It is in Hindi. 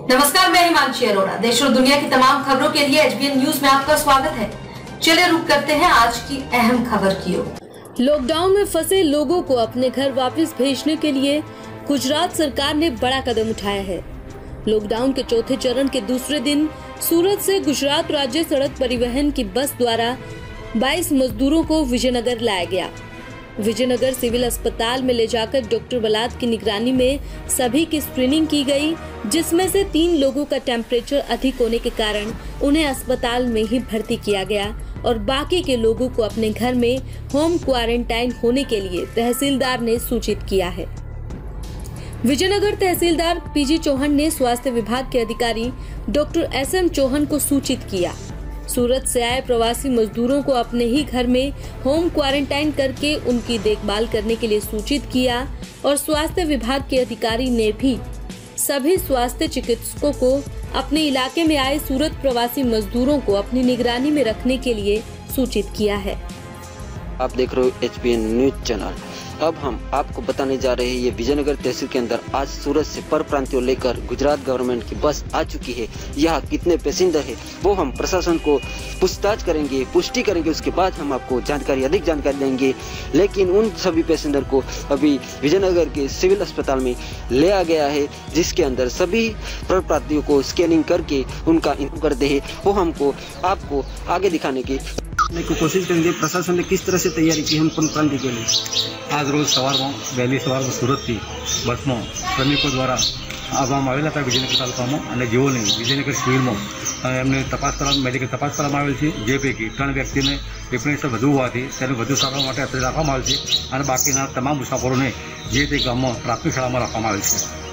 नमस्कार, मैं हिमांशी अरोड़ा। देश और दुनिया की तमाम खबरों के लिए HBN न्यूज में आपका स्वागत है। चलिए रुक करते हैं आज की अहम खबर की ओर। लॉकडाउन में फंसे लोगों को अपने घर वापस भेजने के लिए गुजरात सरकार ने बड़ा कदम उठाया है। लॉकडाउन के चौथे चरण के दूसरे दिन सूरत से गुजरात राज्य सड़क परिवहन की बस द्वारा 22 मजदूरों को विजयनगर लाया गया। विजयनगर सिविल अस्पताल में ले जाकर डॉक्टर बलाद की निगरानी में सभी की स्क्रीनिंग की गई, जिसमें से 3 लोगों का टेम्परेचर अधिक होने के कारण उन्हें अस्पताल में ही भर्ती किया गया और बाकी के लोगों को अपने घर में होम क्वारंटाइन होने के लिए तहसीलदार ने सूचित किया है। विजयनगर तहसीलदार PG चौहान ने स्वास्थ्य विभाग के अधिकारी डॉक्टर SM चौहान को सूचित किया। सूरत से आए प्रवासी मजदूरों को अपने ही घर में होम क्वारंटाइन करके उनकी देखभाल करने के लिए सूचित किया और स्वास्थ्य विभाग के अधिकारी ने भी सभी स्वास्थ्य चिकित्सकों को अपने इलाके में आए सूरत प्रवासी मजदूरों को अपनी निगरानी में रखने के लिए सूचित किया है। आप देख रहे हो HBN न्यूज चैनल। अब हम आपको बताने जा रहे हैं ये विजयनगर तहसील के अंदर आज सूरत से पर प्रांतियों लेकर गुजरात गवर्नमेंट की बस आ चुकी है। यहाँ कितने पैसेंजर है वो हम प्रशासन को पूछताछ करेंगे, पुष्टि करेंगे, उसके बाद हम आपको अधिक जानकारी देंगे। लेकिन उन सभी पैसेंजर को अभी विजयनगर के सिविल अस्पताल में ले आ गया है, जिसके अंदर सभी पर प्रांतियों को स्कैनिंग करके उनका इंतजाम करते हैं। वो हमको आपको आगे दिखाने की कोशिश करेंगे। प्रशासन ने किस तरह से तैयारी की हम प्रांति के लिए? आज रोज वહેલી સવારમાં સુરતથી બસમાં શ્રમિકો દ્વારા આવવામાં આવેલા હતા વિજયનગર તાલુકામાં અને જેઓને વિજયનગર સિવિલમાં એમને મેડિકલ તપાસ કરવામાં આવેલ છે, જે પૈકી 3 વ્યક્તિને ડિપ્રેશન વધુ હોવાથી તેને વધુ સારવાર માટે અત્યારે રાખવામાં આવેલ છે અને બાકીના તમામ મુસાફરોને જે તે ગામમાં પ્રાથમિક શાળામાં રાખવામાં આવેલ છે।